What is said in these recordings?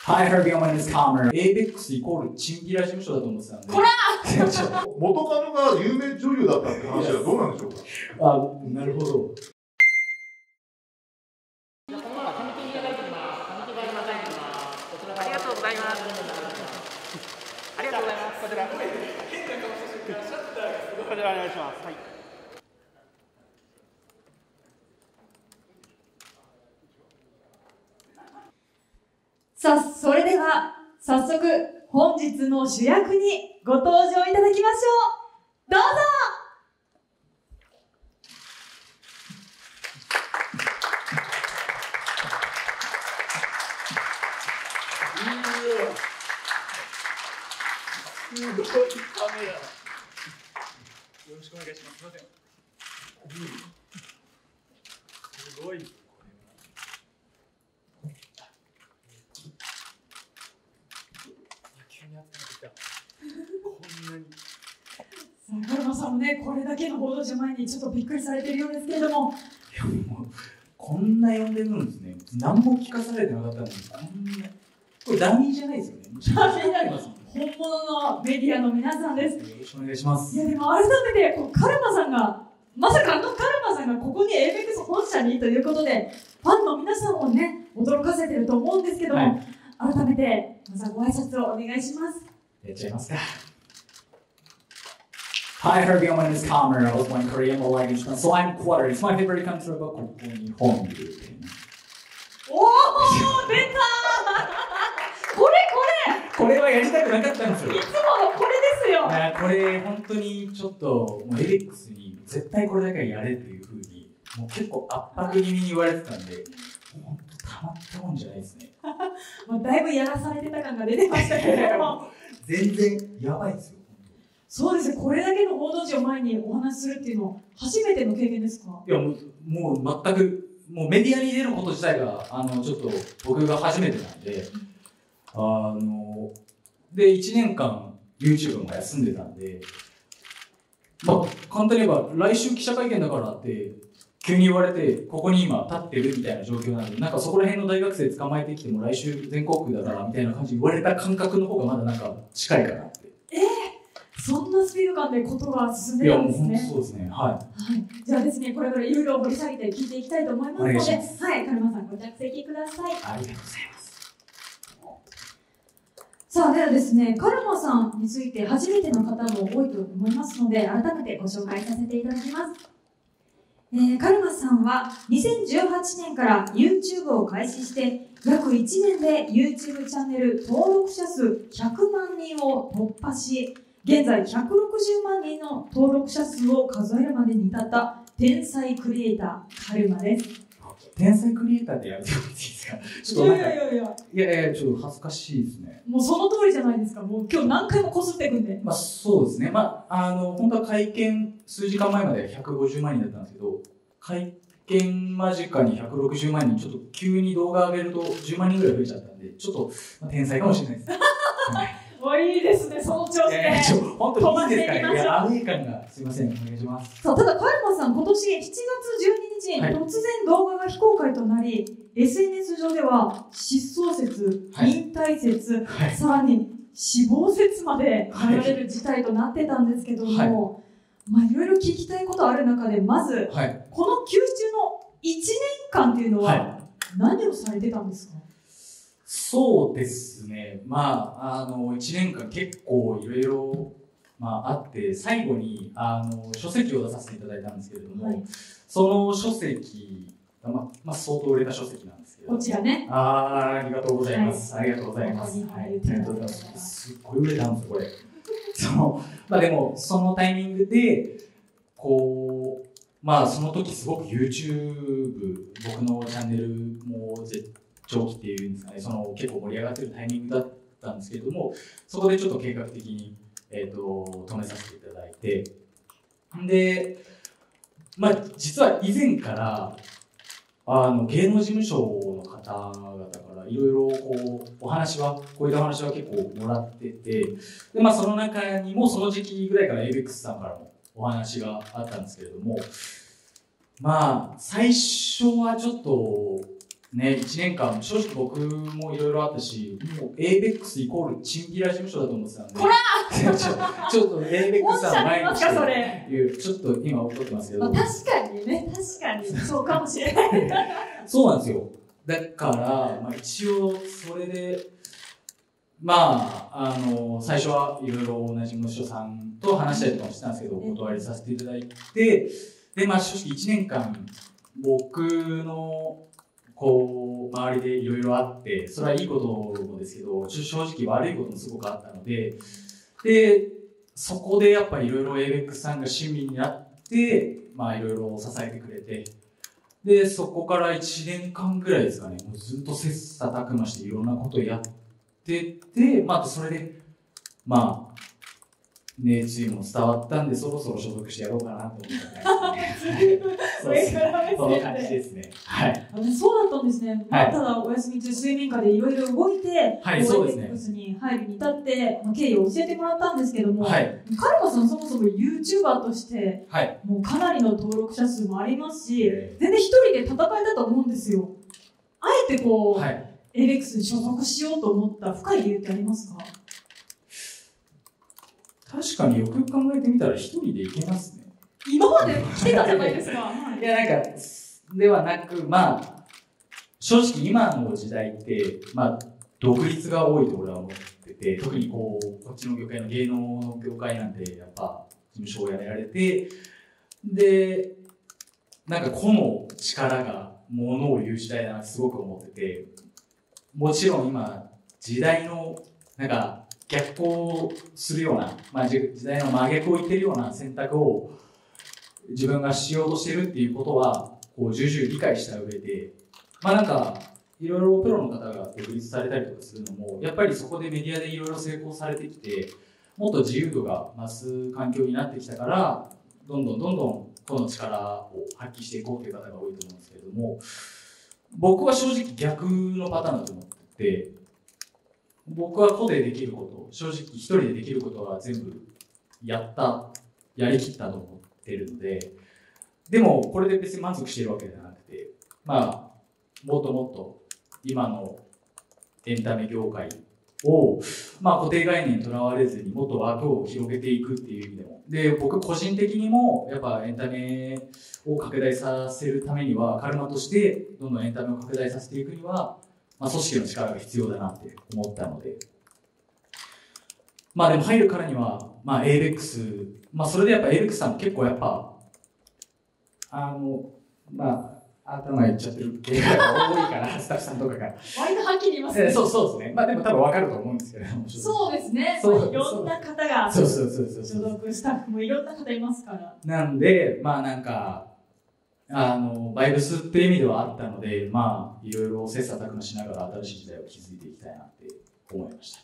Hi, everyone, my name is Kamer. ABEX イコールチンピラ事務所だと思ってたんで。 こら元カノが有名女優だったって話はどうなんでしょうか。 あ、なるほど。 ありがとうございます。ありがとうございます。こちらお願いします。はい。 さあ、それでは早速本日の主役にご登場いただきましょう。どうぞ。 すごいカメラ。よろしくお願いします。すみません。すごい。急に集めてきた。こんなに。 さあ、カルマさんもね、これだけの報道陣前にちょっとびっくりされているようですけれども。 いやもうこんな呼んでるんですね。何も聞かされてなかったのに、こんな。これダミーじゃないですよね。 ダミーになります。本物のメディアの皆さんです。 よろしくお願いします。 いやでも改めてこうカルマさんがまさかカルマさんがここに ABEX 本社にということでファンの皆さんをね驚かせてると思うんですけども、はい、改めてまずはご挨拶をお願いします。 やっちゃいますか。Hi, everyone, my name is Kamer. I was born in Korea, my language, so I'm quarter. It's my favorite country, but ここに本部。 おお、出た。 これはやりたくなかったんですよ。 いつものこれですよ。 これ本当にちょっともうABEXに絶対これだけはやれっていう風にもう結構圧迫気味に言われてたんで、本当たまったもんじゃないですね。 もうだいぶやらされてた感が出てましたけれども、 全然やばいですよ。 そうですね。これだけの報道陣を前にお話しするっていうのは初めての経験ですか？ いやもう全くもうメディアに出ること自体がちょっと僕が初めてなんで。で1年間 YouTube も休んでたんで、まあ簡単に言えば来週記者会見だからって急に言われてここに今立ってるみたいな状況なんで、なんかそこら辺の大学生捕まえてきても来週全国区だからみたいな感じで言われた感覚の方がまだなんか近いかなって。 そんなスピード感でことが進んでるんですね。 いやもうそうですね。はい。 はい。じゃあですね、これからいろいろ掘り下げて聞いていきたいと思いますので、はい、カルマさんご着席ください。 ありがとうございます。 さあ、ではですね、カルマさんについて初めての方も多いと思いますので、改めてご紹介させていただきます。カルマさんは2018年から YouTube を開始して約1年で YouTube チャンネル登録者数100万人を突破し、現在160万人の登録者数を数えるまでに至った天才クリエイター、カルマです。 天才クリエイターってやめてもらっていいですか？ちょっとなんかいやちょっと恥ずかしいですね。 もうその通りじゃないですか。もう今日何回もこすっていくんで。 まあそうですね。まあ本当は会見数時間前まで150万人だったんですけど、会見間近に160万人、ちょっと急に動画上げると10万人ぐらい増えちゃったんで、ちょっと、まあ、天才かもしれないです。 もういいですね、その調子で。 本当にいいですか？いや、アウェー感がすみません、お願いします。 そう、ただ、カルマさん、今年7月12日、はい、突然動画が非公開となり、SNS 上では失踪説、引退説、はい、さらに死亡説まで流れる事態となってたんですけども、はい、まあ、いろいろ聞きたいことある中で、まず、はい、この休止中の1年間っていうのは、何をされてたんですか？ そうですね。まあ、1年間結構いろいろ、まあ、あって、最後に、書籍を出させていただいたんですけれども、はい、その書籍が、まあ、相当売れた書籍なんですけど。 こちらね。 ありがとうございます。はい、ありがとうございます。 はい、ありがとうございます。すっごい売れたんですよ、これ。まあでも、そのタイミングで、こう、まあ、その時すごく YouTube、僕のチャンネルも絶頂期っていうんですかね、結構盛り上がってるタイミングだったんですけれども、そこでちょっと計画的に、止めさせていただいて、で、まあ、実は以前から、芸能事務所の方々からいろいろこういったお話は結構もらってて、で、まあ、その中にもその時期ぐらいから ABEX さんからもお話があったんですけれども、まあ、最初はちょっと、 ね、1年間、正直僕もいろいろあったし、もう ABEX イコールチンピラ事務所だと思ってたんで。 こらちょっと ABEX さん前にそれちょっと今怒ってますけど。 確かにね、確かにそうかもしれない。 そうなんですよ。だから、一応それで、最初はいろいろ同じ事務所さんと話したりとかもしてたんですけど、お断りさせていただいて、で、正直1年間、僕の、周りでいろいろあって、それはいいこともですけど、正直悪いこともすごくあったので、で、そこでやっぱりいろいろ ABEX さんが親身になって、いろいろ支えてくれて、で、そこから1年間ぐらいですかね、もうずっと切磋琢磨していろんなことをやってて、それで、熱意も伝わったんで、そろそろ所属してやろうかなと思った感じですね。そんな感じですね。はい。 そうだったんですね。ただお休み中、水面下でいろいろ動いて、 はい、そうですね。 ABEX に入るに至って、経緯を教えてもらったんですけども、 はい。 カルマさんそもそも YouTuber として、 はい。 もうかなりの登録者数もありますし、全然一人で戦えたと思うんですよ。あえてはい。 ABEX に所属しようと思った深い理由ってありますか？ 確かによく考えてみたら一人で行けますね。 今まで来てたじゃないですか。 いや、ではなく、正直今の時代って、独立が多いと俺は思ってて、特にこっちの業界の芸能の業界なんて、やっぱ事務所を辞められて、で、個の力が物を言う時代だなってすごく思ってて、もちろん今、時代の、逆行するような、時代の真逆を言ってるような選択を自分がしようとしてるっていうことは、重々理解した上で、いろいろプロの方が独立されたりとかするのも、やっぱりそこでメディアでいろいろ成功されてきて、もっと自由度が増す環境になってきたから、どんどんこの力を発揮していこうという方が多いと思うんですけれども、僕は正直逆のパターンだと思ってて、僕は個でできること、正直一人でできることは全部やりきったと思ってるので、でもこれで別に満足しているわけじゃなくて、もっともっと今のエンタメ業界を、固定概念にとらわれずにもっと枠を広げていくっていう意味でも。で、僕個人的にもやっぱエンタメを拡大させるためには、カルマとしてどんどんエンタメを拡大させていくには、組織の力が必要だなって思ったので。でも入るからには、ABEX、それでやっぱ ABEX さん結構やっぱ、頭いっちゃってる系が多いから、スタッフさんとかが。 割とはっきり言いますね。 そうですね。でも多分わかると思うんですけど。 そうですね。いろんな方が、所属スタッフもいろんな方いますから。 なんで、バイブスっていう意味ではあったので、いろいろ切磋琢磨しながら新しい時代を築いていきたいなって思いました。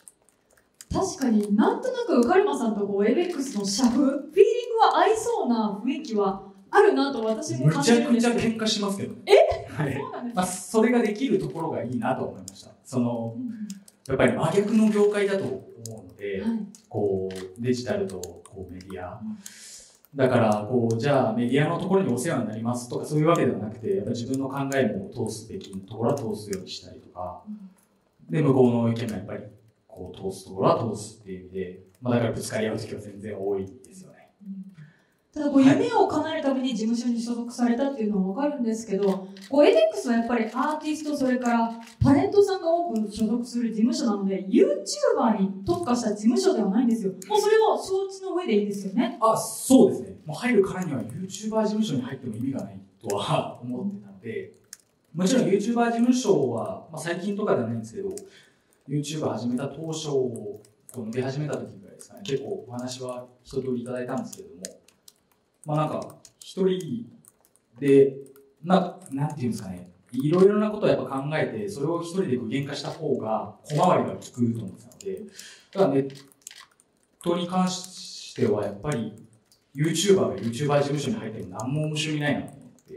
確かになんとなくカルマさんとABEX の社風、フィーリングは合いそうな雰囲気はあるなと私も感じるんですけど。 むちゃくちゃ喧嘩しますけど。はい。 そうなんですそれができるところがいいなと思いました。やっぱり真逆の業界だと思うので、デジタルとメディア。だからじゃあメディアのところにお世話になりますとかそういうわけではなくて、やっぱ自分の考えも通すべきところは通すようにしたりとか、で向こうの意見もやっぱり通すところは通すっていう意味で、だからぶつかり合う時は全然多いですよね。 ただ夢を叶えるために事務所に所属されたっていうのは分かるんですけど、ABEX はやっぱりアーティスト、それからタレントさんが多く所属する事務所なので、YouTuber に特化した事務所ではないんですよ。もうそれを承知の上でいいですよね。 そうですね。もう入るからには YouTuber 事務所に入っても意味がないとは思ってたので、もちろん YouTuber 事務所は、最近とかではないんですけど、YouTuber 始めた当初伸び始めた時ぐらいですかね、結構お話は一通りいただいたんですけれども、一人で、なんていうんですかね、いろいろなことをやっぱ考えて、それを一人で具現化した方が小回りが利くと思ってたので、だからネットに関してはやっぱり YouTuber が YouTuber 事務所に入っても何も面白みないなと思って、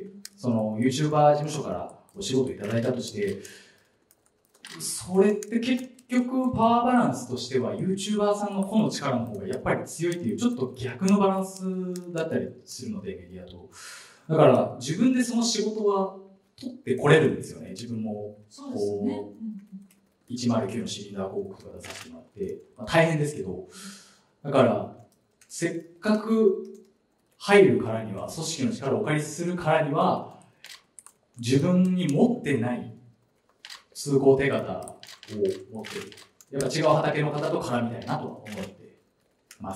その YouTuber 事務所からお仕事いただいたとして、それって結局パワーバランスとしては YouTuber さんの個の力の方がやっぱり強いっていうちょっと逆のバランスだったりするので、メディアと。だから自分でその仕事は取ってこれるんですよね。自分もそうですよね。 こう109のシリンダー広告とか出させてもらって、大変ですけど、だからせっかく入るからには、組織の力をお借りするからには、自分に持ってない通行手形を持ってる。やっぱ違う畑の方と絡みたいなとは思ってます。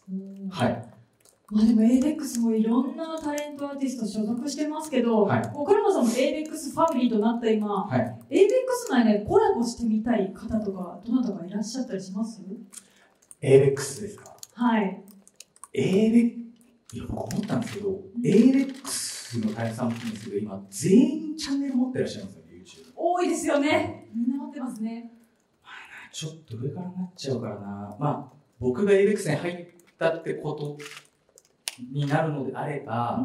はい。 まあでも ABEX もいろんなタレントアーティスト所属してますけど、 はい、 カルマさんも ABEX ファミリーとなった今、 はい、 ABEX 内でコラボしてみたい方とか、どなたかいらっしゃったりします？ ABEX ですか？ はい。 いや、僕思ったんですけど、ABEX の大変さんもいいんですけど、今、全員チャンネル持ってらっしゃいますよね、YouTube。 多いですよね。みんな持ってますね。 ちょっと上からなっちゃうからな。まあ、僕が ABEX に入ったってことになるのであれば、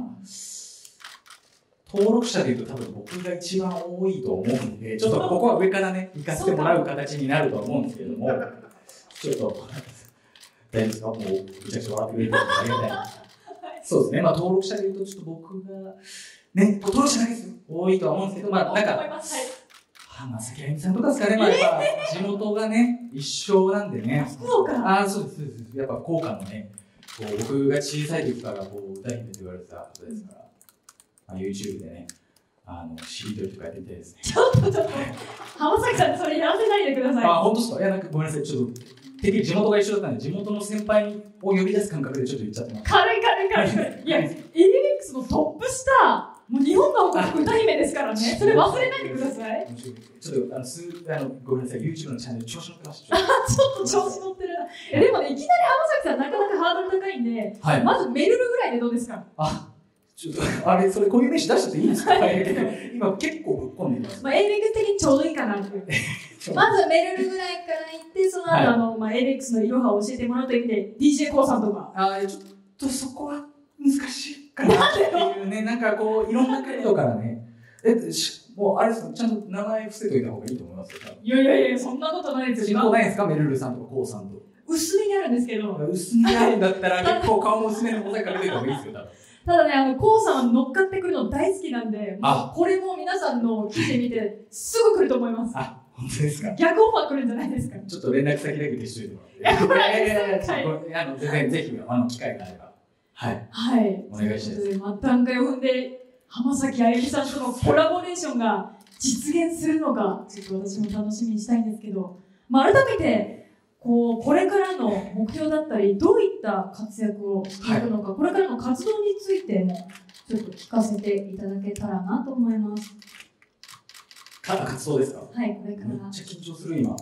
登録者でいうと多分僕が一番多いと思うんで、ちょっとここは上からね、行かせてもらう形になると思うんですけれども、ちょっと、大丈夫ですか？もう、めちゃくちゃ笑ってくれてるんでありがたい。そうですね、まあ登録者でいうとちょっと僕が、ね、登録者だけですよ。多いとは思うんですけど、まあなんか、浜崎あゆみさんとかですかね、まあやっぱ地元がね、一緒なんでね。 福岡？ ああ、そうです、そうです。やっぱ福岡のね、こう僕が小さい時からこう歌姫と言われてた方ですから、まあ、YouTube でね、しりとりとかやってみたいですね。 ちょっと、浜崎さんにそれやらせないでください。 あ、本当ですか？いや、なんかごめんなさい、ちょっと、てっきり地元が一緒だったんで、地元の先輩を呼び出す感覚でちょっと言っちゃってます。 軽い。いや、ABEX のトップスター、もう日本が誇る歌姫ですからね。それ忘れないでください。 ちょっと、ごめんなさい、YouTube のチャンネル調子乗ってました。 ちょっと調子乗ってるな。でもね、いきなり浜崎さんなかなかハードル高いんで、はい、まずメルルぐらいでどうですか？ あ、ちょっと、あれ、それこういう名詞出しちゃっていいんですか？今結構ぶっ込んでいます。 まあ、ABEX 的にちょうどいいかなっていう。まずメルルぐらいから行って、その後、まあ、ABEX のいろはを教えてもらうという意味で、DJ コウさんとか。 ちょっとそこは難しいかなっていうね、なんかこう、いろんな角度からね。もうあれですか、ちゃんと名前伏せといた方がいいと思いますよ。 いや、そんなことないですよ。 親交ないんですか？メルルさんとかコウさんと。 薄めにあるんですけど。 薄めにあるんだったら、結構顔も薄めのモザイクかけてた方がいいですよ、多分。 ただね、コウさんは乗っかってくるの大好きなんで、これも皆さんの記事見て、すぐ来ると思います。 あ、本当ですか？ 逆オファー来るんじゃないですか？ ちょっと連絡先だけ消しといてもらって。全然ぜひ、機会があれば。はい。 はい。 お願いします。 段階を踏んで、浜崎あゆみさんとのコラボレーションが実現するのか、ちょっと私も楽しみにしたいんですけど、まあ、改めて、これからの目標だったり、どういった活躍をしていくのか、これからの活動についても、ちょっと聞かせていただけたらなと思います。 活動ですか？ はい、これから。 めっちゃ緊張する、今。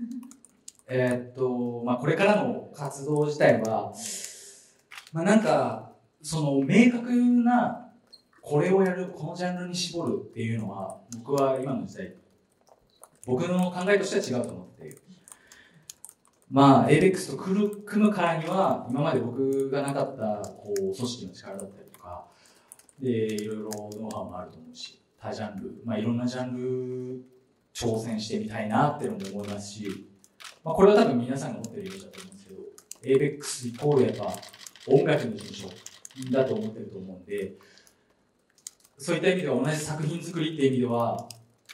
まあ、これからの活動自体は、まあ、なんか、明確な、これをやる、このジャンルに絞るっていうのは、僕は今の時代、僕の考えとしては違うと思ってて、まあ、ABEX と組むからには、今まで僕がなかった組織の力だったりとか、で、いろいろノウハウもあると思うし、多ジャンル、まあ、いろんなジャンル挑戦してみたいなっていうのも思いますし、まあ、これは多分皆さんが持ってるイメージだと思うんですけど、ABEX イコールやっぱ音楽の事務所だと思ってると思うんで、そういった意味では同じ作品作りっていう意味では、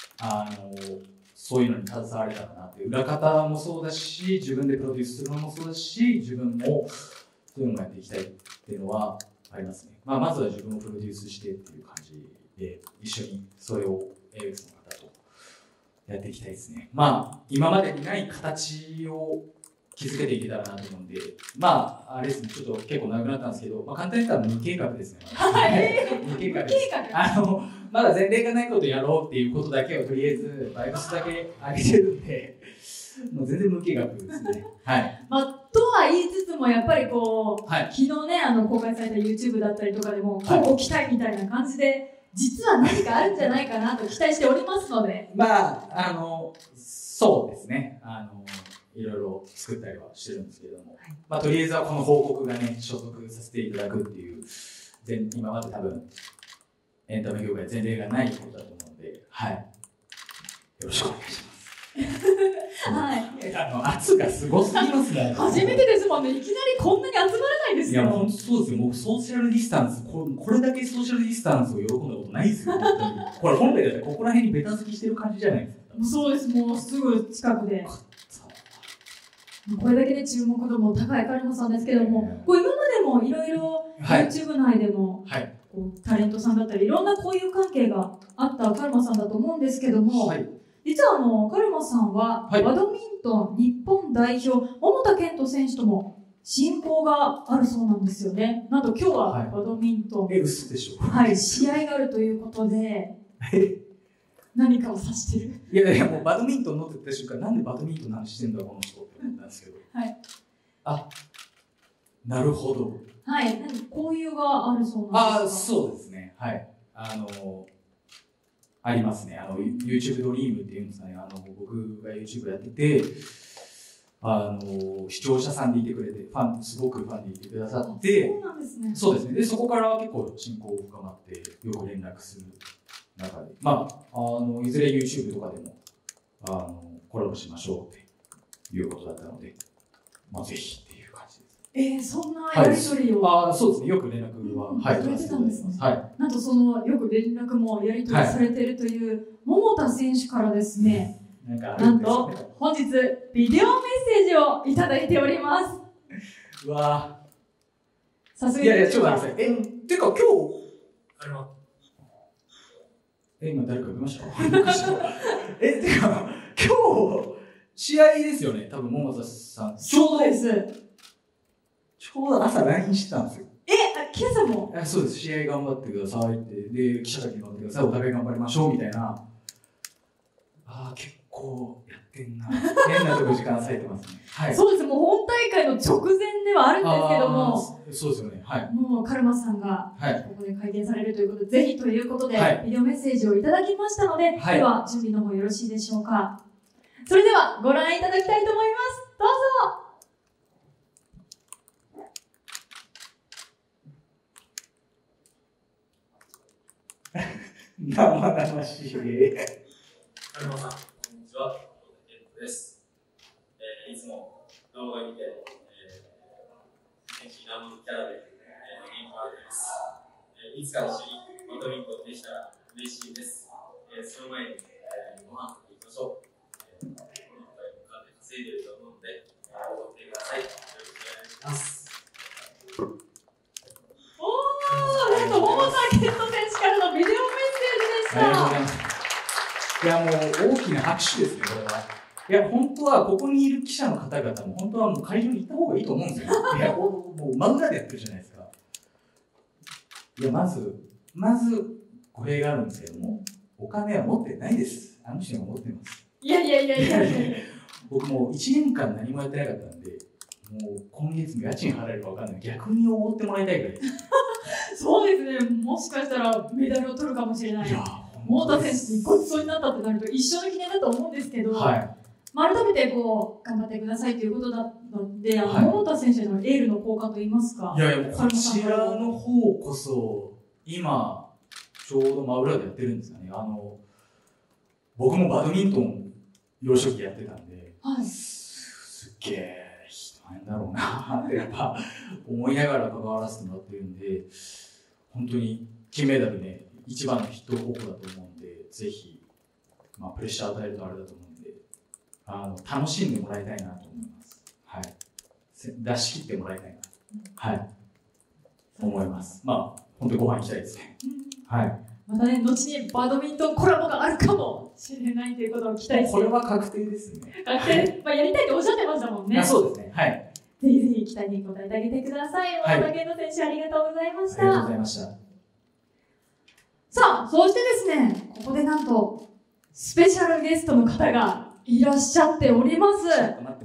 そういうのに携われたらなっていう、裏方もそうだし、自分でプロデュースするのもそうだし、自分もそういうのをやっていきたいっていうのはありますね。まあ、まずは自分をプロデュースしてっていう感じで、一緒にそれを ABEX の方とやっていきたいですね。まあ、今までにない形を築けていけたらなと思うんで、まあ、あれですね、ちょっと結構長くなったんですけど、まあ、簡単に言ったら無計画ですね。無計画です。まだ前例がないことをやろうっていうことだけをとりあえず、バイブスだけ上げてるんで、もう全然無計画ですね。はい。 まあ、とは言いつつも、やっぱりはい、 昨日ね、公開された YouTube だったりとかでも、今後期待みたいな感じで、実は何かあるんじゃないかなと期待しておりますので。 まあ、そうですね。いろいろ作ったりはしてるんですけれども、はい、まあ、とりあえずはこの報告がね、所属させていただくっていう、今まで多分、エンタメ業界前例がないことだと思うので、はい。よろしくお願いします。 はい圧がすごすぎますね。 初めてですもんね。いきなりこんなに集まらないですいや、 よ。 本当そうですよ。もうソーシャルディスタンス、これだけソーシャルディスタンスを喜んだことないですよ。本当にこれ本来だったらここら辺にベタ付きしてる感じじゃないですか。 そうです。もうすぐ近くで。これだけで注目度も高いカルマさんですけども、こう今までもいろいろ YouTube 内でも、こうタレントさんだったりいろんな交友関係があったカルマさんだと思うんですけども、実はカルマさんはバドミントン日本代表桃田賢斗選手とも親交があるそうなんですよね。なんと今日はバドミントン、 嘘でしょ。 試合があるということで何かを指してる。 いやいや、もうバドミントン乗ってた瞬間、なんでバドミントンの話してんだこの人って思ったんですけど。あ、なるほど。 何交友があるそうなんですか。 そうですね。ありますね。YouTube ドリームっていうんですかね。僕が YouTube やってて、視聴者さんでいてくれて、すごくファンでいてくださって、 そうなんですね。 そうですね。で、そこから結構親交深まって、よく連絡する中で、いずれ YouTube とかでも、コラボしましょうっていうことだったので、ぜひっていう感じです。 そんなやり取りを、 そうですね。よく連絡は、 されてたんですね。なんとよく連絡もやり取りされているという桃田選手からですね、なんと本日ビデオメッセージをいただいております。 うわぁ。さすがに。 いや、ちょっと待ってください。てか今日、今誰か見ましたてか、今日、試合ですよね。多分桃田さん。 そうです。 ちょうど朝 LINE してたんですよ。 今朝もそうです。試合頑張ってくださいって。で、記者会見頑張ってください。お互い頑張りましょうみたいな。結構やってんな。変なとこ時間割いてますね。 そうです。もう本大会の直前ではあるんですけども。 そうですよね。 もうカルマさんがここで会見されるということで、ぜひということで、ビデオメッセージをいただきましたので、では準備の方よろしいでしょうか。それではご覧いただきたいと思います。どうぞ。 生々しい。 カルマさん、こんにちは。ケントです。いつも動画を見て、選手にナムキャラで元気を与えます。いつか一緒にバドミントンできたら嬉しいです。その前に、ご飯食べに行きましょう。この回もお金稼いでると思うので、踊ってください。よろしくお願いします。 なんと桃田賢斗選手からのビデオメッセージでした。 ありがとうございます。いや、もう大きな拍手ですね、これは。いや、本当はここにいる記者の方々も本当はもう会場に行った方がいいと思うんですよ。いや、もう真裏でやってるじゃないですか。いや、まず語弊があるんですけども、お金は持ってないです。あの人が持ってます。 いや。 僕もう1年間何もやってなかったんで、もう今月の家賃払えるか分かんない。逆におごってもらいたいぐらいです。 そうですね。もしかしたらメダルを取るかもしれない。桃田選手にごちそうになったってなると一生の記念だと思うんですけど、改めて頑張ってくださいということだったので、桃田選手へのエールの効果といいますか。 いや、こちらの方こそ今ちょうど真裏でやってるんですかね。僕もバドミントン幼少期やってたんで、すっげえ人なんだろうなってやっぱ思いながら関わらせてもらってるんで、本当に金メダルね、一番のヒット候補だと思うんで、ぜひ、プレッシャー与えるとあれだと思うんで、楽しんでもらいたいなと思います。出し切ってもらいたいな、思います。本当にご飯行きたいですね。 またね、後にバドミントンコラボがあるかもしれないということを期待して。 これは確定ですね。 確定。やりたいとおっしゃってましたもんね。 そうですね。 ぜひぜひ期待に応えてあげてください。桃田賢斗選手、ありがとうございました。 ありがとうございました。 さあ、そしてですね、ここでなんと、スペシャルゲストの方がいらっしゃっております。 ちょっと待って。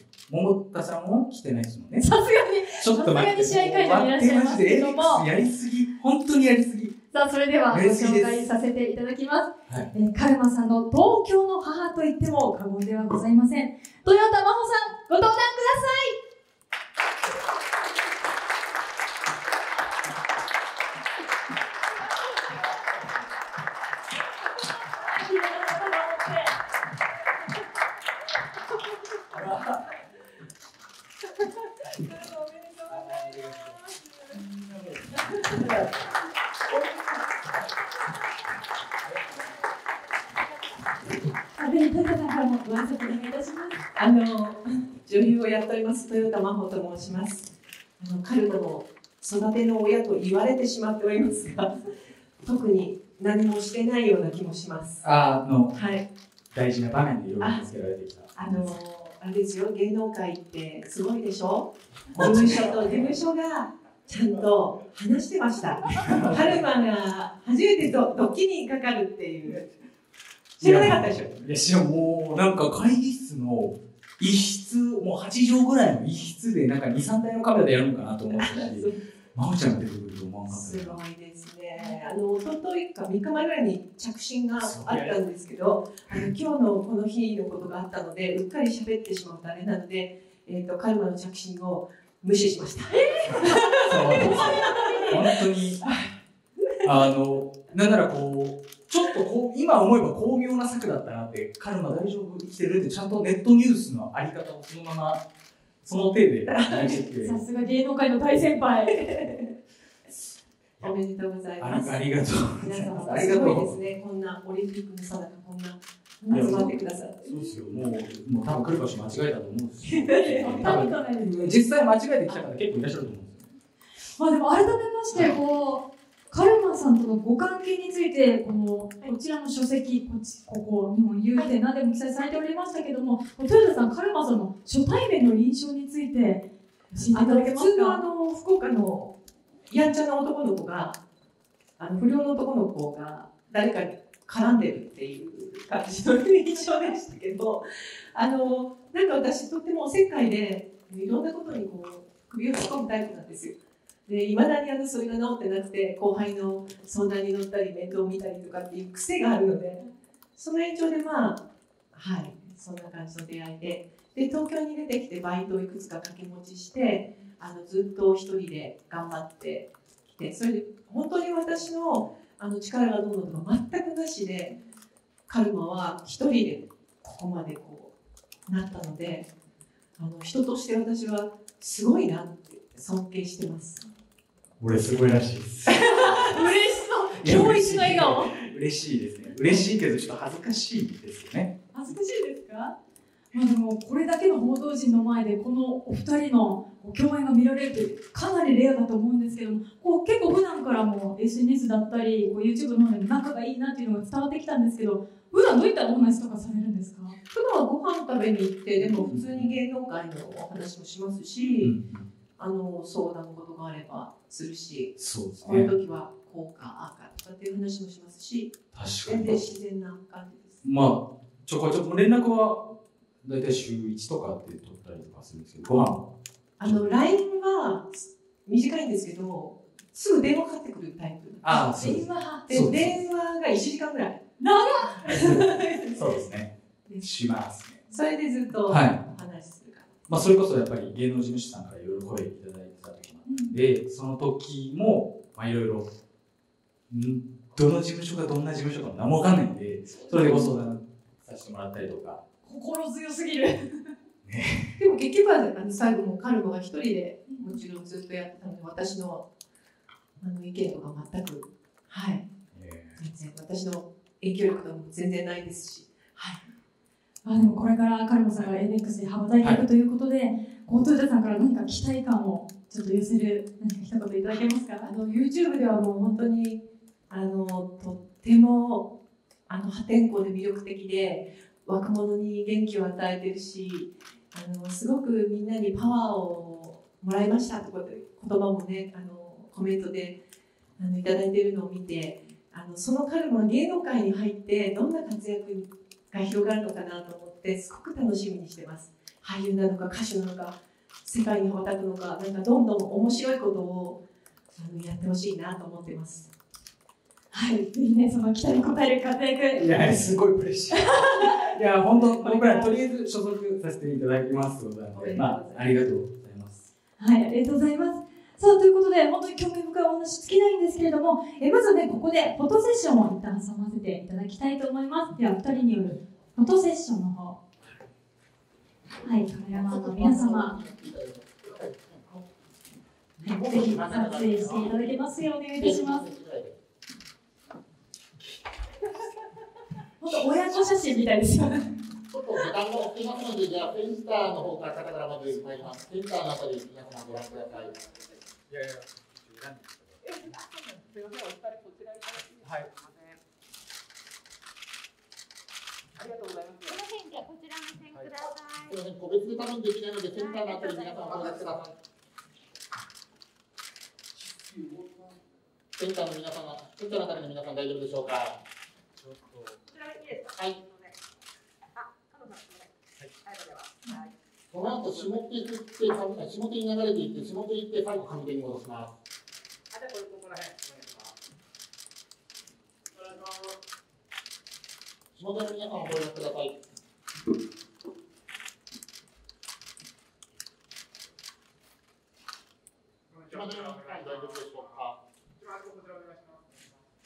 桃田さんも来てないですもんね。 さすがに、 ちょっと待って。 試合会場にいらっしゃいますけども。 やりすぎ。本当にやりすぎ。 さあ、それではご紹介させていただきます。カルマさんの東京の母と言っても過言ではございません。豊田真帆さん、ご登壇ください。 女優をやっております豊田真帆と申します。カルマの育ての親と言われてしまっておりますが、特に何もしてないような気もします。 はい、 はい、 大事な場面でいろいろ見つけられてきた。 あれですよ、芸能界ってすごいでしょ。事務所と事務所がちゃんと話してました。カルマが初めてドッキリにかかるっていう。知らなかったでしょ。 いや、知らん。もうなんか会議室の一室、もう8畳ぐらいの一室でなんか2、3台のカメラでやるのかなと思ってたし、真帆ちゃんが出てくると思わなかった。 すごいですね。一昨日か3日前ぐらいに着信があったんですけど、今日のこの日のことがあったので、うっかり喋ってしまうとあれなので、カルマの着信を無視しました。 本当に、なんならこう、ちょっとこう今思えば巧妙な策だったなって、カルマ大丈夫生きてるってちゃんとネットニュースのあり方をそのままその手でさすが芸能界の大先輩。 おめでとうございます。 ありがとう。 皆様すごいですね。こんなオリンピックのさなかこんな集まってくださって。 そうですよ。もう多分来る場所間違えたと思うんですよ。多分実際間違えてきた方結構いらっしゃると思うんですよ。 まあでも改めましてこう。カルマさんとのご関係についてこちらの書籍ここにも言うて何でも記載されておりましたけども、豊田さん、カルマさんの初対面の印象について教えていただけますか？ 普通の福岡のやんちゃな男の子が不良の男の子が誰かに絡んでるっていう感じの印象でしたけど、なんか私とってもおせっかいでいろんなことにこう首を突っ込むタイプなんですよ。で、いまだにそれが治ってなくて、後輩の相談に乗ったり面倒を見たりとかっていう癖があるので、その延長でそんな感じの出会いで、東京に出てきてバイトをいくつか掛け持ちしてずっと一人で頑張ってきて、それで本当に私の力がどうのとか全くなしで、カルマは一人でここまでこうなったので、人として私はすごいなって尊敬してます。 俺すごいらしいです。 嬉しそう。強烈な笑顔。 嬉しいですね。嬉しいけどちょっと恥ずかしいですよね。 恥ずかしいですか？まあでもこれだけの報道陣の前でこのお二人の共演が見られるってかなりレアだと思うんですけども、結構普段からも SNS だったりYouTube の方で仲がいいなっていうのが伝わってきたんですけど、普段どういったお話とかされるんですか？ 普段はご飯食べに行って、でも普通に芸能界のお話もしますし、相談事があればするし、 そうですね、 こういう時はこうかああかとかっていう話もしますし、全然自然な感じです。 まあちょこちょこ連絡はだいたい週1とかって取ったりとかするんですけど、ご飯は LINE は短いんですけど、すぐ電話かかってくるタイプ。電話が1時間ぐらい。 長っそうですね。しますね。 それでずっとお話しするから。 まあそれこそやっぱり芸能事務所さんからいろいろ声いただいてた時もあったんで、その時もまあいろいろどの事務所がどんな事務所かも何もわかんないんで、それでご相談させてもらったりとか。 心強すぎる。 でも結局は最後もカルマが一人でもちろんずっとやってたので、私の意見とか全く全然私の影響力とかも全然ないですし。 でもこれからカルマさんが ANEX で羽ばたいていくということで、豊田さんから何か期待感をちょっと寄せる何か一言いただけますか ？YouTube ではもう本当にとっても破天荒で魅力的で、若者に元気を与えてるし、すごくみんなにパワーをもらいましたとか言葉もね、コメントでいただいているのを見て、そのカルマが芸能界に入ってどんな活躍が広がるのかなと思ってすごく楽しみにしてます。俳優なのか歌手なのか世界に羽ばたくのか、なんかどんどん面白いことをやってほしいなと思ってます。 はい、ぜひね、その期待に応える活躍。 いや、すごいプレッシャー。いや、本当、僕らとりあえず所属させていただきますので、ありがとうございます。 はい、ありがとうございます。さあ、ということで、本当に興味深いお話尽きないんですけれども、まずね、ここでフォトセッションを一旦挟ませていただきたいと思います。では、2人によるフォトセッションの方。 はい、カメラマンの皆様、はい、ぜひ撮影していただけますようお願いいたします。本当親子写真みたいですよね。 ちょっと時間が押していますので、じゃあセンターの方から方からまず参ります。センターのあたり皆様ご覧ください。 いやいや、すみません、お二人こちらいただきます。はい。ありがとうございます。 すみません、じゃあこちら目線ください。 すみません、個別で頼んでいけないので、センターのあたり皆様ご覧ください。センターの皆様、センターのあたりの皆さん大丈夫でしょうか。 ちょっと。 こちらいいですか。 はい。 あ、加藤さん、すみません。はい、ありがとうございます。はい。 その後、下手に振って、下手に流れていって、下手に行って、最後、上手に戻します。 あ、じゃあここら辺お願いします。 お願いします。下手の皆さん、ご覧ください。下手の皆さん、大丈夫でしょうか。 こちらお願いします。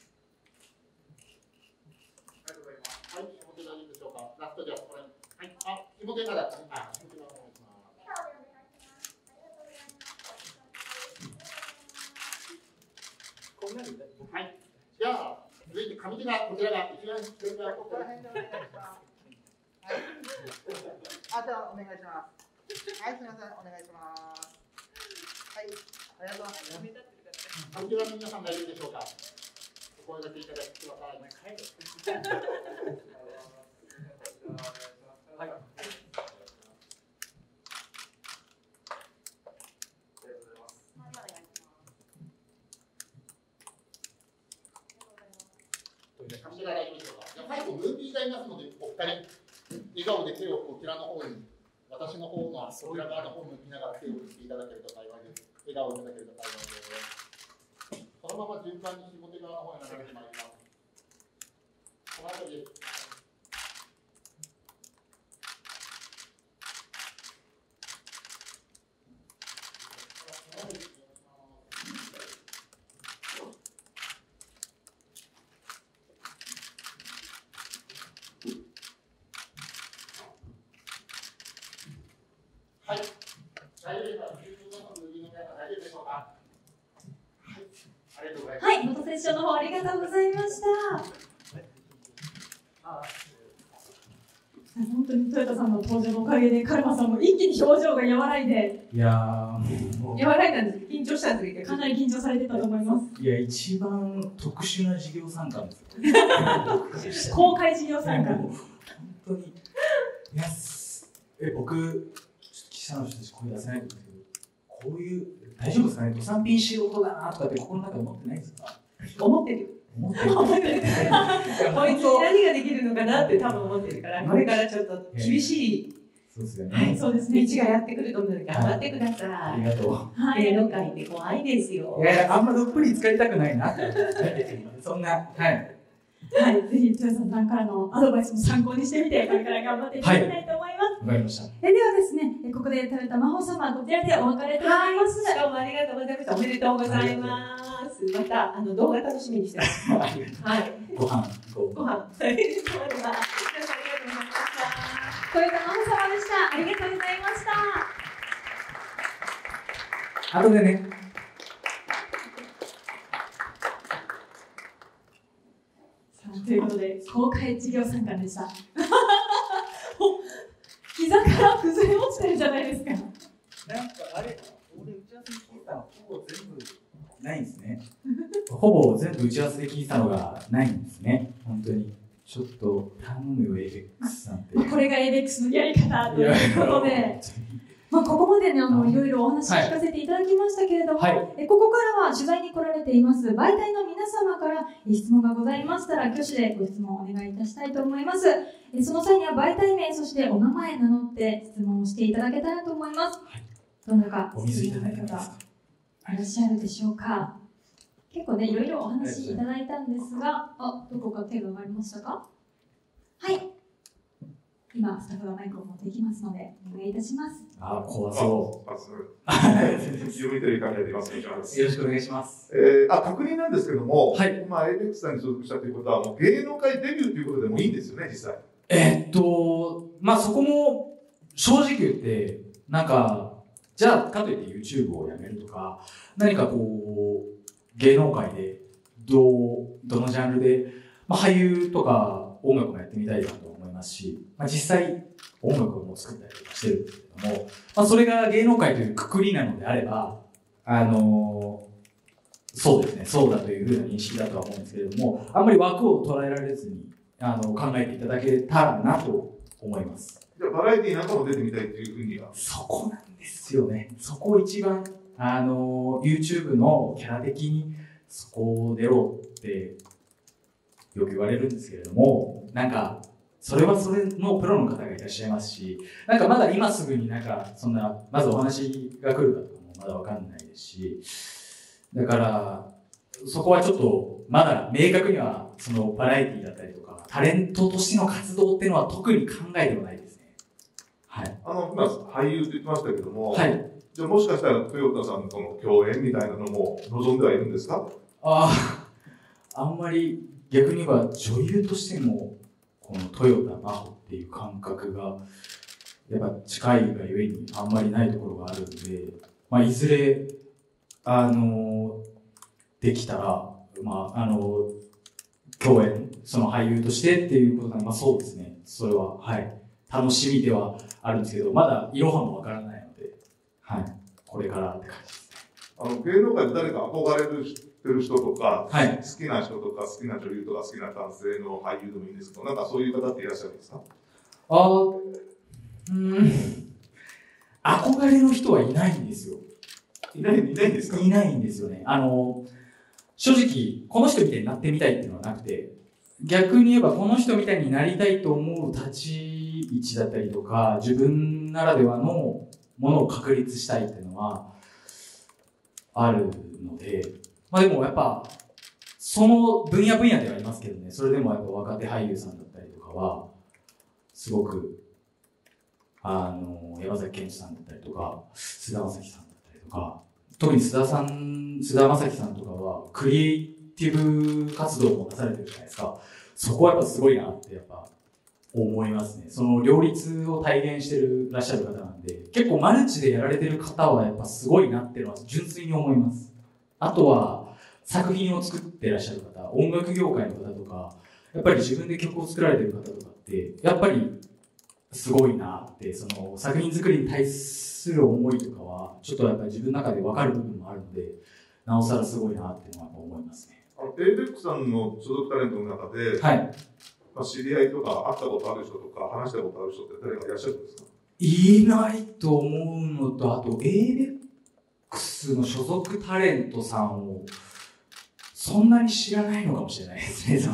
ありがとうございます。 はい、下手大丈夫でしょうか。ラストじゃあ、これ。はい、あ、下手から。あ、下手からお願いします。はい。じゃあ、続いて上手がこちらが一番左側ここら辺でお願いします。 はい。あ、じゃあお願いします。はい、すみません、お願いします。はい、ありがとうございます。 上手側の皆さん大丈夫でしょうか。お声掛けいただきください。 はい。 上手が大丈夫でしょうか。最後、ムービーがいますので、お二人、笑顔で手をこちらの方に、私の方のこちら側の方を向きながら手を振っていただけると幸いです。笑顔をいただけると幸いです。そのまま順番に下手側の方に流れてまいります。この辺りです。はい。大丈夫ですか。大丈夫でしょうか。はい。ありがとうございます。 はい、元セッションの方ありがとうございました。本当にトヨタさんの登場のおかげでカルマさんも一気に表情が和らいで、 いや和らいだんです。緊張したんですけど、 かなり緊張されてたと思います。 いや、一番特殊な事業参観ですよ。 公開事業参観。 本当に。いや、僕、記者の人たち声出せないんですけど、こういう、大丈夫ですかね、土産品仕事だなとかって心の中で思ってないですか？ 思ってる。 思ってる。 こいつに何ができるのかなって多分思ってるから、これからちょっと厳しい、 そうですよね。 はい、そうですね。道がやってくると思うので頑張ってください。 ありがとう。 芸能界って怖いですよ。 いや、あんまどっぷり使いたくないな。そんな、はい。 はい、ぜひ豊田さんからのアドバイスも参考にしてみて、これから頑張っていただきたいと思います。 わかりました。 ではですね、ここで豊田真帆様、こちらでお別れとなります。 どうもありがとうございました。おめでとうございます。また動画楽しみにしてます。はい。 ご飯。 ご飯。ありがとうございました。 豊田真帆様でした。ありがとうございました。 後でね。 ということで、公開事業参観でした。膝から崩れ落ちてるじゃないですか。 なんかあれ、俺打ち合わせに聞いたのほぼ全部ないんですね。ほぼ全部打ち合わせで聞いたのがないんですね。本当に。ちょっと頼むよ、ABEX さんって。 これが ABEX のやり方ということで。ここまでね、いろいろお話聞かせていただきましたけれども、ここからは取材に来られています媒体の皆様から質問がございましたら、挙手でご質問をお願いいたしたいと思います。その際には媒体名、そしてお名前名乗って質問をしていただけたらと思います。どなたか質問の方いらっしゃるでしょうか。結構ね、いろいろお話いただいたんですが、どこか手が上がりましたか？はい。今、スタッフがマイクを持っていきますので、お願いいたします。 怖そう。 読み取りからやります。 よろしくお願いします。 確認なんですけども、 はい。 ABEX さんに所属したということは、もう芸能界デビューということでもいいんですよね、実際。 そこも正直言って、なんか、じゃあ、かといって YouTube をやめるとか、何かこう、芸能界で、どのジャンルで、俳優とか音楽もやってみたいなと思いますし、実際、音楽も作ったりとかしてるんですけども、それが芸能界という括りなのであれば、そうですね、そうだというふうな認識だとは思うんですけれども、あんまり枠を捉えられずに、考えていただけたらなと思います。 じゃあバラエティーなんかも出てみたいっていうふうには。 そこなんですよね。そこを一番、YouTube のキャラ的に、そこを出ろってよく言われるんですけれども、なんか、それはそれのプロの方がいらっしゃいますし、なんかまだ今すぐになんか、そんな、まずお話が来るかとかもまだわかんないですし、だから、そこはちょっと、まだ明確には、そのバラエティだったりとか、タレントとしての活動っていうのは特に考えてはないですね。はい。 今、俳優って言ってましたけども、 はい。 じゃあもしかしたら、豊田さんとの共演みたいなのも望んではいるんですか？ あんまり逆に言えば女優としても、この豊田真帆っていう感覚が、やっぱ近いがゆえにあんまりないところがあるんで、いずれ、できたら、共演、その俳優としてっていうことが、そうですね。それは、はい。楽しみではあるんですけど、まだいろはもわからないので、はい。これからって感じですね。 芸能界で誰か憧れてる人とか、 はい、 好きな人とか、好きな女優とか、好きな男性の俳優でもいいんですけど、なんかそういう方っていらっしゃるんですか？ 憧れの人はいないんですよ。 いないんですか？ いないんですよね。正直、この人みたいになってみたいっていうのはなくて、逆に言えばこの人みたいになりたいと思う立ち位置だったりとか、自分ならではのものを確立したいっていうのはあるので、でもやっぱ、その分野ではありますけどね、それでもやっぱ若手俳優さんだったりとかは、すごく、山崎賢人さんだったりとか、菅田将暉さんだったりとか、特に菅田将暉さんとかは、クリエイティブ活動もなされてるじゃないですか。そこはやっぱすごいなってやっぱ思いますね。その両立を体現してらっしゃる方なんで、結構マルチでやられてる方はやっぱすごいなっていうのは純粋に思います。あとは、作品を作ってらっしゃる方、音楽業界の方とか、やっぱり自分で曲を作られてる方とかって、やっぱりすごいなって、その作品作りに対する思いとかは、ちょっとやっぱり自分の中で分かる部分もあるので、なおさらすごいなっていうのは思いますね。 ABEX さんの所属タレントの中で、 はい。 知り合いとか、会ったことある人とか、話したことある人って誰かいらっしゃるんですか？ いないと思うのと、あと ABEX の所属タレントさんをそんなに知らないのかもしれないですね。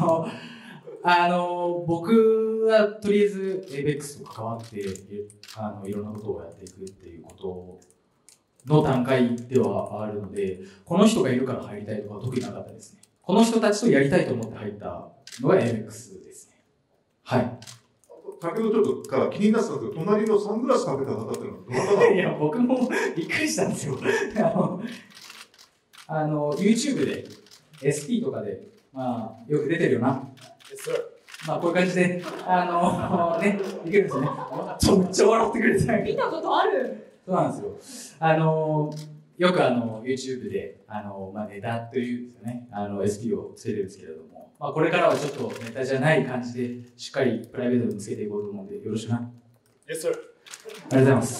僕はとりあえず ABEX と関わっていろんなことをやっていくっていうことの段階ではあるので、この人がいるから入りたいとかは特になかったですね。この人たちとやりたいと思って入ったのが ABEX ですね。はい。 先ほどちょっとから気になってたんですけど、隣のサングラスかけた方っていうのはどなたなんですか？ いや、僕もびっくりしたんですよ。YouTube で ST とかで、よく出てるよな。こういう感じで、ね、いけるんですね。めっちゃ笑ってくれて。 見たことある。 そうなんですよ。よくYouTube で、ネタというんですよね、SP をつけてるんですけれども、これからはちょっとネタじゃない感じで、しっかりプライベートでもつけていこうと思うんで、よろしくな。 Yes, sir. ありがとうございます。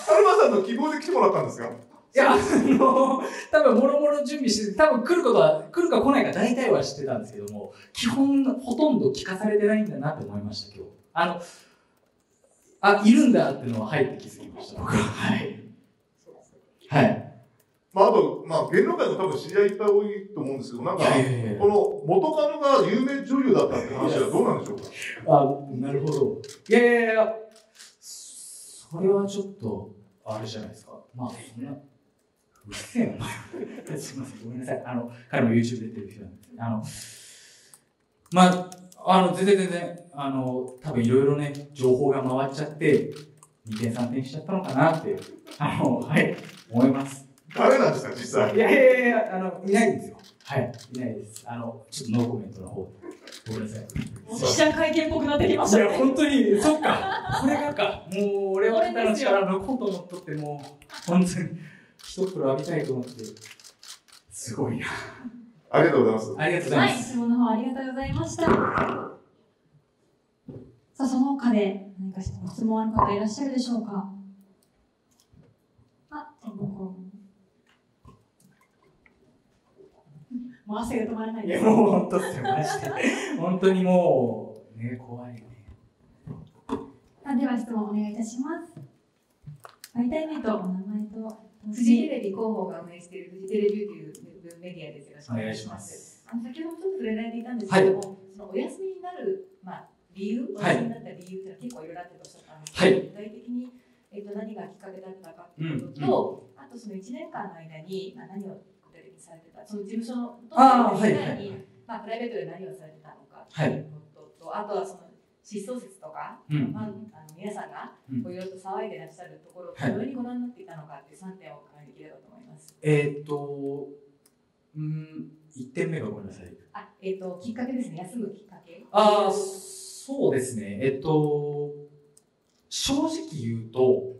カルマさんの希望で来てもらったんですか？ いや、多分もろもろ準備してて、多分来るか来ないか大体は知ってたんですけども、基本ほとんど聞かされてないんだなと思いました、今日。いるんだっていうのは入って気づきました、僕は。はい。はい。 あと、芸能界の多分知り合いいっぱい多いと思うんですけど、なんか、この元カノが有名女優だったって話はどうなんでしょうか？ なるほど。いや、それはちょっと、あれじゃないですか。そんな、うっせえな。すみません、ごめんなさい。彼も YouTube 出てる人なんです。全然、多分いろいろね、情報が回っちゃって、2点3点しちゃったのかなって、はい、思います。 誰なんですか、実際。 いや、いないんですよ。はい、いないです。ちょっとノーコメントの方で。 ごめんなさい。 記者会見っぽくなってきましたね。 いや、本当に、そっか。これがか。もう、俺は肩の力抜こうと思っとって、もう、本当に、一袋浴びたいと思って。すごいな。 ありがとうございます。 ありがとうございます。 はい、質問の方ありがとうございました。さあ、その他で何か質問ある方いらっしゃるでしょうか。あ、もう汗が止まらないです。 いや、もう本当ですよ、マジで。本当にもう、ね、怖いね。 では質問お願いいたします。媒体名とお名前と。 フジテレビ広報が運営しているフジテレビというウェブメディアです。よろしくお願いします。先ほどちょっと触れられていたんですけれども、そのお休みになる、理由、お休みになった理由というのは結構いろいろあってとおっしゃったんですけど、具体的に、何がきっかけだったかということと、あとその1年間の間に、何を具体的にされてた、その事務所のとの間に、プライベートで何をされてたのかということと、あとはその失踪説とか、皆さんがいろいろと騒いでいらっしゃるところをどのようにご覧になっていたのかという3点をお伺いできればと思います。 1点目がごめんなさい。 きっかけですね、休むきっかけ。 そうですね。正直言うと、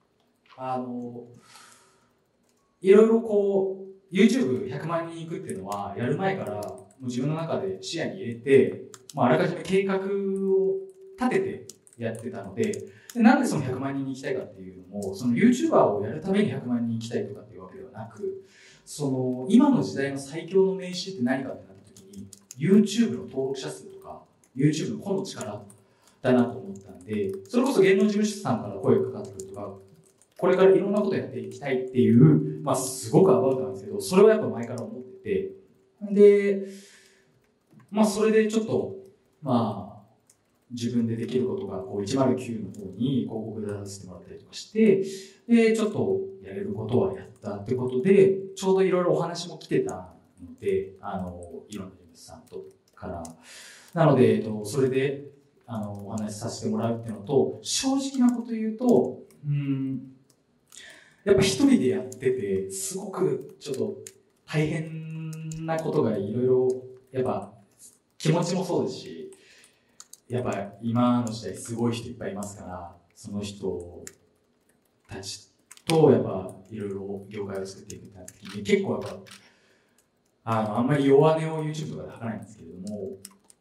いろいろこう、YouTube100 万人いくっていうのは、やる前からもう自分の中で視野に入れて、あらかじめ計画を立ててやってたので、なんでその100万人に行きたいかっていうのも、その YouTuber をやるために100万人行きたいとかっていうわけではなく、その今の時代の最強の名刺って何かってなった時に、YouTube の登録者数とか、YouTube の個の力だなと思ったんで、それこそ芸能事務所さんから声がかかってくるとか、これからいろんなことやっていきたいっていう、すごくアバウトなんですけど、それはやっぱ前から思ってて、で、それでちょっと、自分でできることがこう109の方に広告で出させてもらったりとかして、で、ちょっとやれることはやったってことで、ちょうどいろいろお話も来てたので、いろんな人物さんとから。なので、それで、お話しさせてもらうっていうのと、正直なこと言うと、やっぱ一人でやってて、すごくちょっと大変なことがいろいろ、やっぱ気持ちもそうですし、やっぱ今の時代すごい人いっぱいいますから、その人たちとやっぱいろいろ業界を作っていくってなった時に、結構やっぱあんまり弱音を YouTube とかで吐かないんですけれども、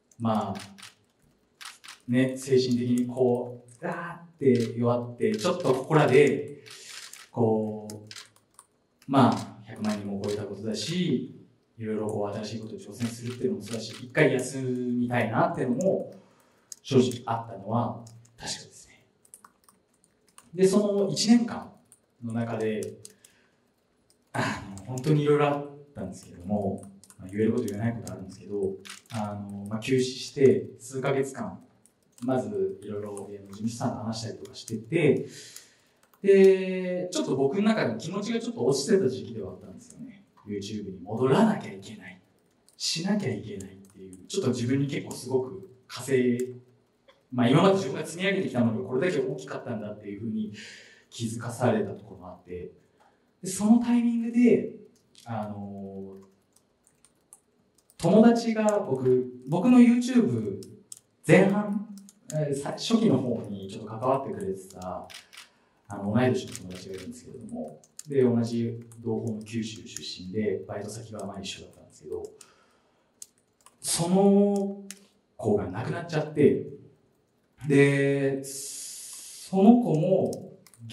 精神的にこうガーって弱ってちょっとここらでこう100万人も超えたことだし、いろいろこう新しいことに挑戦するっていうのもそうだし、一回休みたいなっていうのも正直あったのは確かですね。で、その1年間の中で本当にいろいろあったんですけども、言えること言えないことあるんですけど、休止して数ヶ月間まずいろいろ事務所さんと話したりとかしてて、でちょっと僕の中でも気持ちがちょっと落ちてた時期ではあったんですよね。 YouTube に戻らなきゃいけない、しなきゃいけないっていう、ちょっと自分に結構すごく今まで自分が積み上げてきたものがこれだけ大きかったんだっていうふうに気づかされたところがあって、でそのタイミングで友達が僕の YouTube 前半初期の方にちょっと関わってくれてた同い年の友達がいるんですけれども、で同じ同胞の九州出身でバイト先が一緒だったんですけど、その子が亡くなっちゃって、でその子も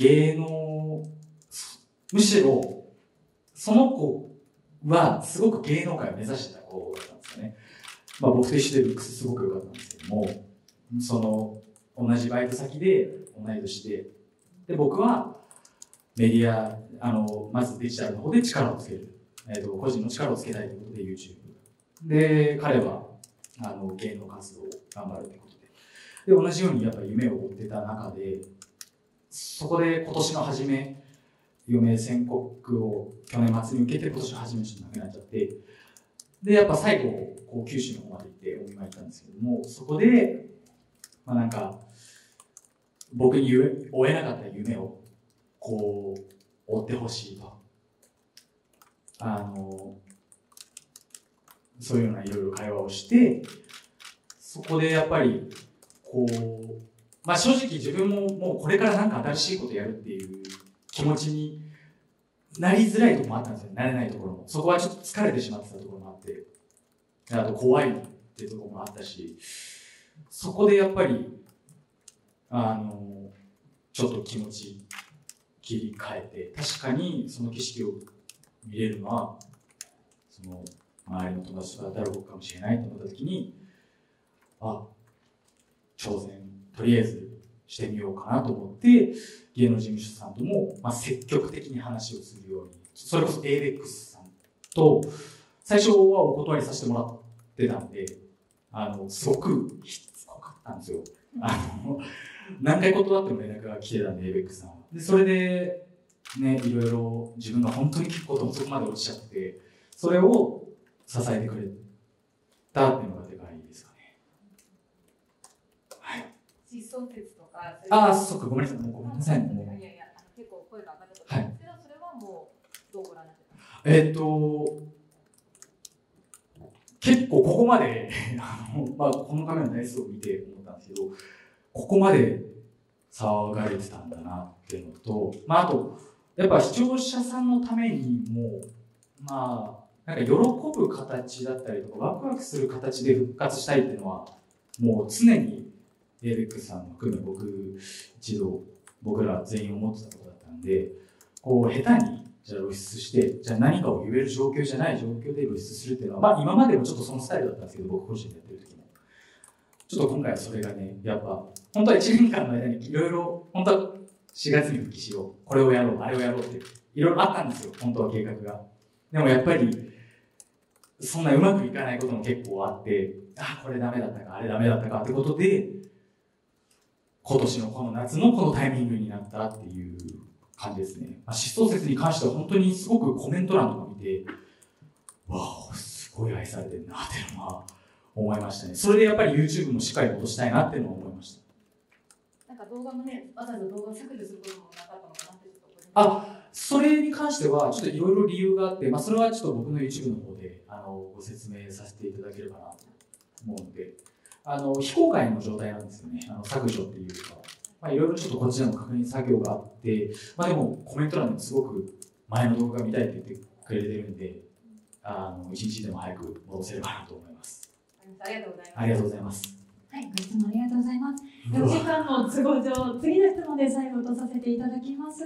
むしろその子はすごく芸能界を目指してた子だったんですよね。僕と一緒でルックスすごく良かったんですけども、その同じバイト先で同い年で僕はメディアまずデジタルの方で力をつける、個人の力をつけたいということで YouTube で、彼は芸能活動を頑張るということで、同じようにやっぱり夢を追ってた中で、そこで今年の初め余命宣告を去年末に受けて、今年の初めに亡くなっちゃって、でやっぱ最後こう九州の方まで行ってお見舞い行ったんですけども、そこでなんか僕に追えなかった夢をこう追ってほしいと、そういうようないろいろ会話をして、 そこでやっぱりこう、まあ、正直自分ももうこれからなんか新しいことやるっていう気持ちになりづらいところもあったんですよ。なれないところも、そこはちょっと疲れてしまってたところもあって、あと怖いっていうところもあったし、そこでやっぱりちょっと気持ち切り替えて、確かにその景色を見れるのはその周りの友達とかだったら僕かもしれないと思った時に、挑戦とりあえずしてみようかなと思って、芸能事務所さんとも、積極的に話をするように、それこそ ABEX さんと最初はお断りさせてもらってたんで、すごくしつこかったんですよ。何回断っても連絡が来てたんで、ABEX さんは。で、それでね、いろいろ自分が本当に聞くこともそこまで落ちちゃって、それを支えてくれたっていうのがでかいですかね。はい。 失踪説とか。 そっか、ごめんなさい。もうごめんなさい。 いやいや、結構声が上がったと思うんですけど、それはもうどうご覧になってますか？ 結構ここまでこのカメラの台数を見て思ったんですけど、ここまで騒がれてたんだなっていうのと、あとやっぱ視聴者さんのためにもなんか喜ぶ形だったりとかワクワクする形で復活したいっていうのはもう常にABEXさんも含め僕ら全員思ってたことだったんで、こう下手にじゃあ露出して、じゃあ何かを言える状況じゃない状況で露出するっていうのは、今までもちょっとそのスタイルだったんですけど、僕個人でやってる時も。ちょっと今回はそれがね、やっぱ、本当は1年間の間にいろいろ、本当は4月に復帰しよう、これをやろう、あれをやろうって、いろいろあったんですよ、本当は計画が。でもやっぱり、そんなうまくいかないことも結構あって、これダメだったか、あれダメだったかってことで、今年のこの夏のこのタイミングになったっていう感じですね。失踪説に関しては本当にすごくコメント欄とか見て、すごい愛されてるなっていうのは思いましたね。それでやっぱり YouTube もしっかり戻したいなっていうのは思いました。 なんか動画もね、わざわざ動画を削除することもなかったのかなってちょっとそれに関してはちょっといろいろ理由があって、それはちょっと僕の YouTube の方でご説明させていただければなと思うので、非公開の状態なんですよね。削除っていうか。いろいろちょっとこっちでも確認作業があって、でもコメント欄ですごく前の動画が見たいって言ってくれてるんで、一日でも早く戻せればなと思います。 ありがとうございます。 ありがとうございます。 はい、ご質問ありがとうございます。お時間の都合上、次の質問で最後とさせていただきます。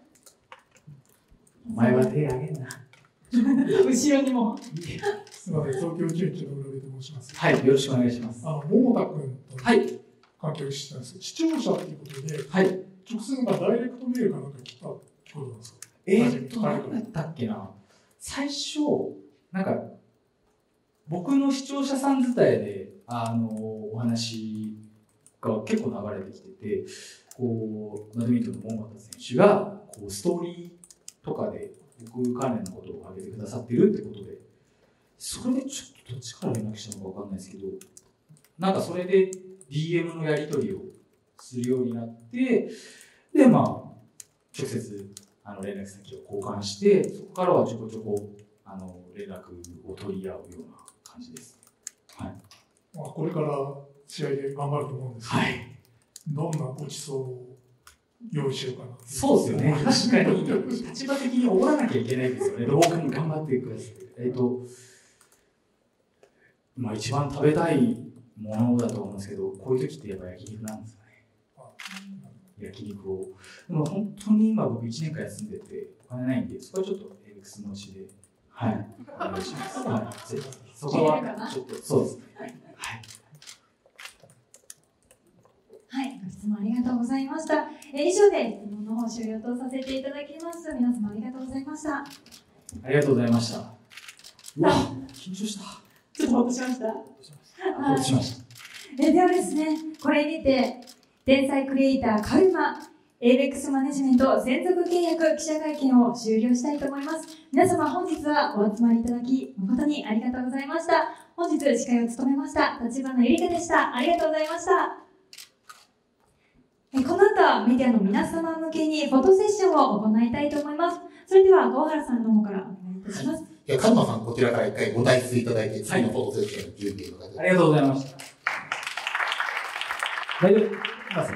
お前は手あげんな。 後ろにも。 すみません、東京中日の浦部と申します。 はい、よろしくお願いします。 桃田君と関係してたんですけど、視聴者ということで、直接ダイレクトメールかなんか来たってことなんですか？ 何だったっけな。最初なんか僕の視聴者さん伝えでお話が結構流れてきてて、バドミントンの桃田選手がストーリーとかで僕関連のことを挙げてくださってるってことで、それでちょっとどっちから連絡したのかわかんないですけど、なんかそれで DM のやり取りをするようになって、で直接連絡先を交換して、そこからはちょこちょこ連絡を取り合うような感じです。はい。 これから試合で頑張ると思うんですけど、どんなごちそうを用意しようかな。 そうですよね。確かに立場的におごらなきゃいけないですよね。どうかに頑張ってください。一番食べたいものだと思うんですけど、こういう時ってやっぱ焼肉なんですよね。焼肉を。でも本当に今僕1年間休んでてお金ないんで、そこはちょっとABEX持ちで、お願いします。そこはちょっとそうですね。 ご質問ありがとうございました。以上で質問の方終了とさせていただきます。皆様ありがとうございました。 ありがとうございました。うわ、緊張した。 ちょっとほっとしました。 ほっとしました。 ではですね、これにて天才クリエイターカルマABEXマネジメント専属契約記者会見を終了したいと思います。皆様本日はお集まりいただき誠にありがとうございました。本日司会を務めました立花ゆりかでした。ありがとうございました。この後はメディアの皆様向けにフォトセッションを行いたいと思います。それでは郷原さんの方からお願いいたします。 カルマさん、こちらから一回ご退出いただいて、次のフォトセッションの準備を。 ありがとうございました。 大丈夫。まず。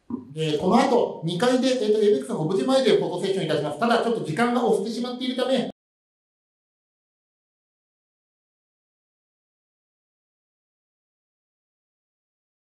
この後、2階で、ABEX のオブジェ前でフォトセッションいたします。ただ、ちょっと時間が押してしまっているため、